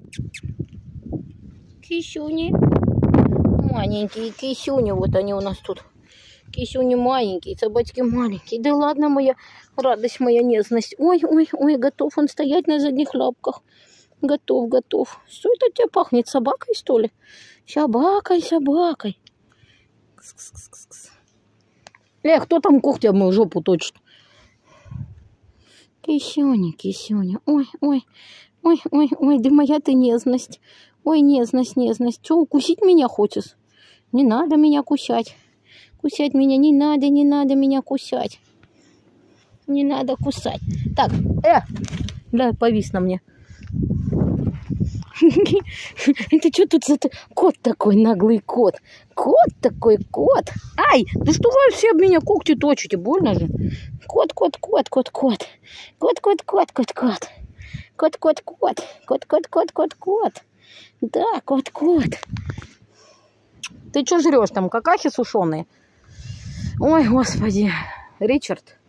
Кисюни. Маленькие кисюни. Вот они у нас тут. Кисюни маленькие, собачки маленькие. Да ладно, моя радость, моя нежность. Ой, ой, ой, готов он стоять на задних лапках. Готов, готов. Что это у тебя пахнет? Собакой, что ли? Собакой, собакой. Кто там когтем мою жопу точит? Кисюня, кисюня. Ой, ой, ой, ой, ой, да моя ты нежность. Ой, нежность, нежность. Что, укусить меня хочешь? Не надо меня кусать. Кусать меня не надо меня кусать. Не надо кусать. Так, да, повис на мне. Это что тут за кот такой, наглый кот? Кот такой, кот. Ай, да что вы все об меня когти точите, больно же. Кот, кот, кот, кот, кот. Кот, кот, кот, кот, кот. Кот, кот, кот. Кот, кот, кот, кот, кот. Да, кот, кот. Ты что жрешь там, какахи сушеные? Ой, господи. Ричард.